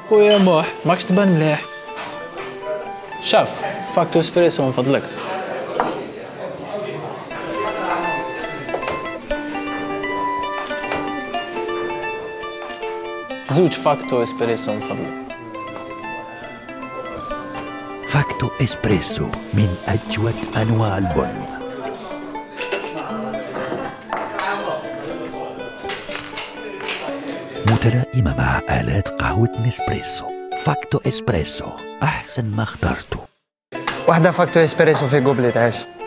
خويا موح ماكش تبان مليح. شاف فاكتو اسبريسو من فضلك. زوج فاكتو اسبريسو من فضلك. فاكتو اسبريسو من أجود أنواع البن. متلائمة مع آلات قهوة نسبريسو. فاكتو اسبريسو أحسن ما اخترته. واحدة فاكتو اسبريسو في قبلة عيش.